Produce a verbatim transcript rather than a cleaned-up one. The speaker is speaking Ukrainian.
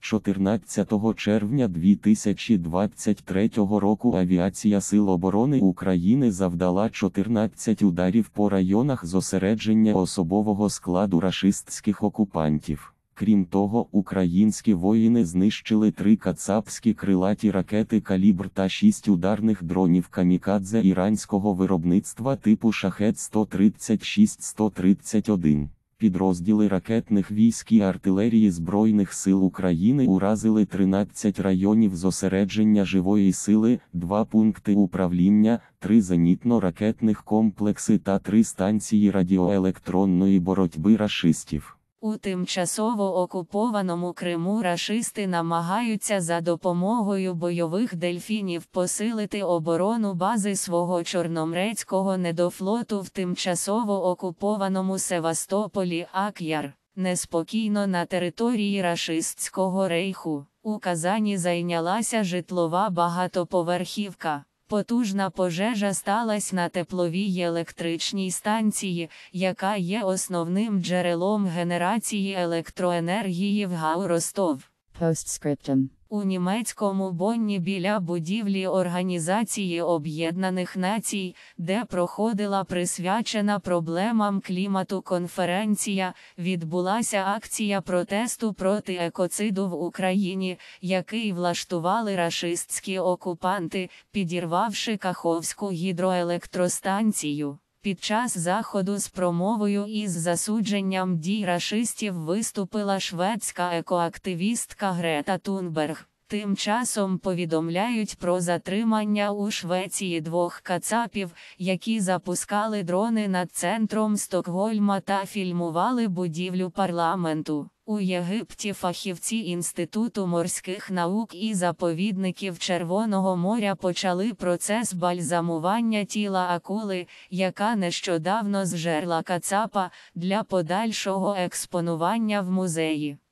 чотирнадцятого червня дві тисячі двадцять третього року авіація Сил оборони України завдала чотирнадцять ударів по районах зосередження особового складу рашистських окупантів. Крім того, українські воїни знищили три кацапські крилаті ракети «Калібр» та шість ударних дронів «Камікадзе» іранського виробництва типу «Шахед сто тридцять шість сто тридцять один». Підрозділи ракетних військ і артилерії Збройних сил України уразили тринадцять районів зосередження живої сили, два пункти управління, три зенітно-ракетних комплекси та три станції радіоелектронної боротьби рашистів. У тимчасово окупованому Криму рашисти намагаються за допомогою бойових дельфінів посилити оборону бази свого Чорноморського недофлоту в тимчасово окупованому Севастополі Ак'яр. Неспокійно на території рашистського рейху. У Казані зайнялася житлова багатоповерхівка. Потужна пожежа сталася на тепловій електричній станції, яка є основним джерелом генерації електроенергії в ГАУ Ростов. Postscriptum. У німецькому Бонні біля будівлі Організації Об'єднаних Націй, де проходила присвячена проблемам клімату конференція, відбулася акція протесту проти екоциду в Україні, який влаштували рашистські окупанти, підірвавши Каховську гідроелектростанцію. Під час заходу з промовою із засудженням дій рашистів виступила шведська екоактивістка Грета Тунберг. Тим часом повідомляють про затримання у Швеції двох кацапів, які запускали дрони над центром Стокгольма та фільмували будівлю парламенту. У Єгипті фахівці Інституту морських наук і заповідників Червоного моря почали процес бальзамування тіла акули, яка нещодавно зжерла кацапа, для подальшого експонування в музеї.